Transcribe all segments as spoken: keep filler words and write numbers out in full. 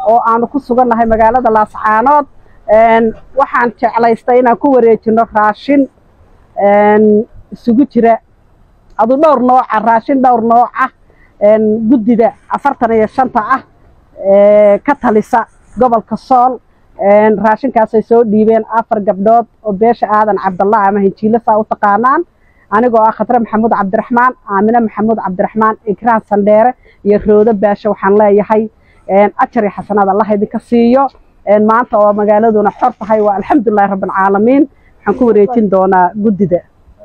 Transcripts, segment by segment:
oo aanu ku sugannahay magaalada Laascaanood waxaan jeclaystay inaan ku wareejino raashin isugu jira adu dhowr nooc ah raashin dhowr nooc ah guddida afartan iyo shan ah ee ka talisa gobolka Sool raashinkaas ay soo dhiibeen afar gabdhood oo beesha aadan Cabdallah ama Hinjiile saa u taqaanaan anigoo ah Khadra Maxamuud Cabdiraxmaan Aamina Maxamuud Cabdiraxmaan Ikraan Sandheere iyo Roodo Baasha waxaan leeyahay ajar iyo xasanaad Allah idinka siiyo maanta oo magaaladuna xor tahay waa alxamdulillaah rabbil caalamiin waxaan ku wareejin doonaa guddida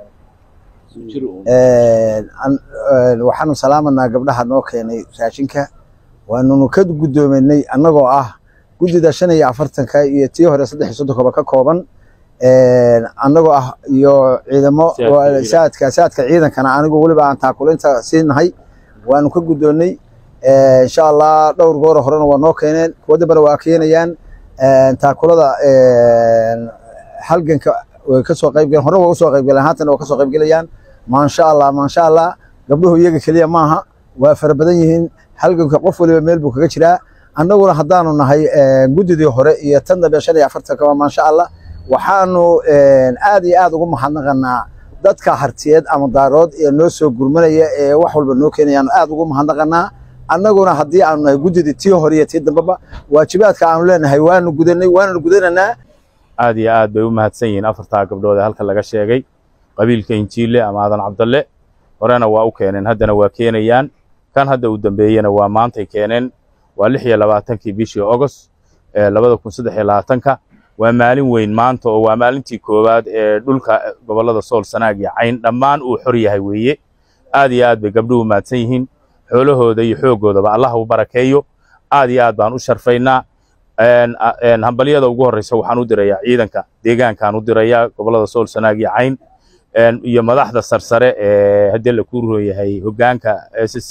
waxaanu salaamanaa gabdhaha noo keenay raashinka waanu ka gudoominay annagoo ah guddida shan iyo afartanka iyo tii hore saddex iyo soddon ka kooban annagoo ah iyo ciidamo saadka saadka ciidankana anigu waliba aan taakulinta siinahay waanu ka gudoonay insha Allah dhowr goor horena waa noo keeneen kuwa dibana waa keenayaan taakulada halganka way ka soo qayb galeen hore waa soo qayb galeen haatan waa ka soo qayb galayaan ma sha Allah ma sha Allah gabdhuhu iyaga kaliya maaha waa farabadan yihiin halganka qof waliba meel buu kaga jiraa annaguna haddaanu nahay guddidii hore iyo tan dambe shan iyo afartan ka ma sha Allah waxaanu aad iyo aad ugu mahadnaqanaa dadka hartiyeed ama daarood ee noo soo gurmanaya ee wax walba noo keenayaan aad ugu mahadnaqanaa annaguna haddii aanu nahay guddidii tii hore iyo tii dambeba waajibaadka aanu leenahay waanu gudanay waanu gudananaa aad iyo aad bay u mahadsan yihiin afartaa gabdhood ee halka laga sheegay qabiilka Hinjiile ama aadan Cabdalle horena waa u keeneen haddana waa keenayaan kan hadda u dambeeyana waa maantay keeneen waa lix iyo labaatankii bishii August ee labada kun saddex iyo labaatanka waa maalin weyn maanta oo waa maalintii koowaad ee dhulka gobolada Sool Sanaag iyo Cayn dhammaan uu xor yahay weeye aad iyo aad bay gabdhuhu mahadsan yihiin xoolahooda iyo xoogoodaba Allah u barakeeyo aad iyo aad baan u sharfaynaa een hambaliyada ugu horeysa waxaan u dirayaa ciidanka deegaankan u dirayaa gobolada Sool Sanaag iyo Cayn een iyo madaxda sarsare ee hadii la ku rooyahay hogaanka S C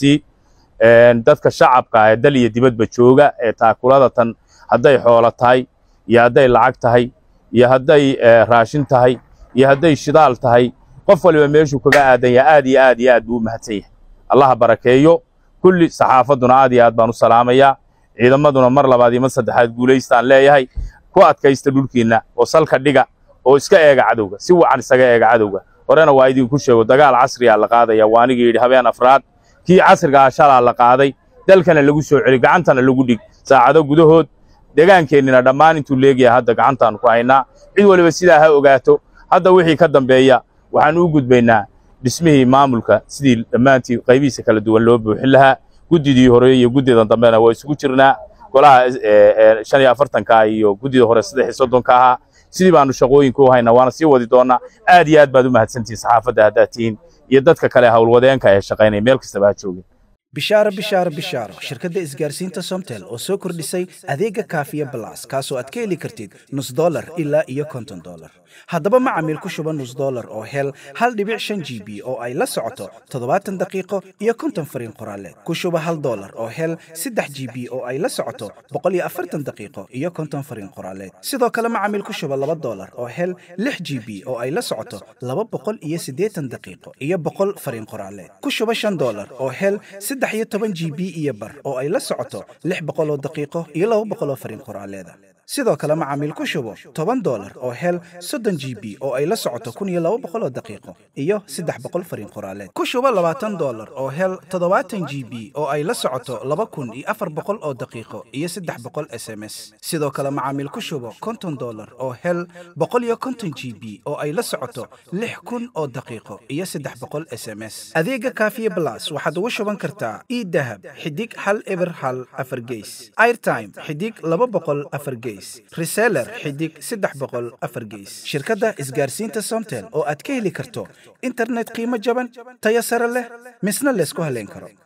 een dadka shacabka ee dal iyo dibadba jooga ee taakulada tan haday xoolo tahay iyo haday lacag tahay iyo haday raashin tahay iyo haday shidaal tahay qof waliba meeshu kaga aadan yahay aad iyo aad iyo aad buu mahadsan yahay Allah barakeeyo kulli saxaafaduna aad iyo aad baan u salaamayaa ciidamaduna mar labaad iyo mar saddexaad guuleystaan leeyahay ku adkaysta dhulkiina oo salka dhiga oo iska eega cadowga si wacan isaga eega cadowga horena waa idinku sheego dagaal casri ah la qaadaya waaniga yiri habeen afraad kii casriga ah shalaa la qaaday dalkana lagu soo celi gacantana lagu dhig saacado gudahood deegaankeenina dhammaan intuu leeyahay hadda gacantaan ku haynaa cid waliba sidaa ha ogaato hadda wixii ka dambeeya waxaan u gudbaynaa dhismihii maamulka sidii dhammaantii qaybihiisa kala duwan loo buuxin lahaa guddidii hore iyo guddida dambena waa isugu jirnaa golaha shan iyo afartanka iyo guddida hore saddex iyo soddon ka ah sidii baanu shaqooyinka u haynaa waana sii wadi doonaa aad iyo aad baad u mahadsantihiin saxaafadda haddaad tihiin iyo dadka kale hawlwadeenka ee shaqaynaya meel kastaba ha joogeen bishaaro bishaaro bishaaro shirkadda isgaarsiinta Somtel oo soo kordhisay adeega Kaafiya Plus kaasoo aad ka heli kartid nus dollar ilaa iyo konton dollar haddaba macaamiil ku shuba nus dollar oo hel hal dhibic shan G B oo ay la socoto toddobaatan daqiiqo iyo konton fariin qoraaleed ku shuba hal dollar oo hel saddex G B oo ay la socoto boqol iyo afartan daqiiqo iyo konton fariin qoraaleed sidoo kale macaamiil ku shuba laba dollar oo hel lix G B oo ay la socoto laba boqol iyo siddeetan daqiiqo iyo boqol fariin qoraaleed ku shuba shan dollar oo hel saddex iyo toban G B iyo bar oo ay la socoto lix boqol oo daqiiqo iyo laba boqol oo fariin qoraaleed sidoo kale macaamiil ku shubo toban dollar oo hel soddon G B oo ay la socoto kun iyo laba boqol oo daqiiqo iyo saddex boqol fariin qoraaleed ku shubo labaatan dollar oo hel toddobaatan G B oo ay la socoto laba kun iyo afar boqol oo daqiiqo iyo saddex boqol S M S sidoo kale macaamiil ku shubo konton dollar oo hel boqol iyo konton G B oo ay la socoto lix kun oo daqiiqo iyo saddex boqol S M S adeega Kaafiya Plus waxaad ugu shuban kartaa e-dahab xidig hal eber hal afar gees airtime xidig laba boqol afar gees reseller xidig saddex boqol afar gees shirkadda isgaarsiinta Somtel oo aad ka heli karto internet qiimo jaban tayo sare leh misna la isku haleyn karo.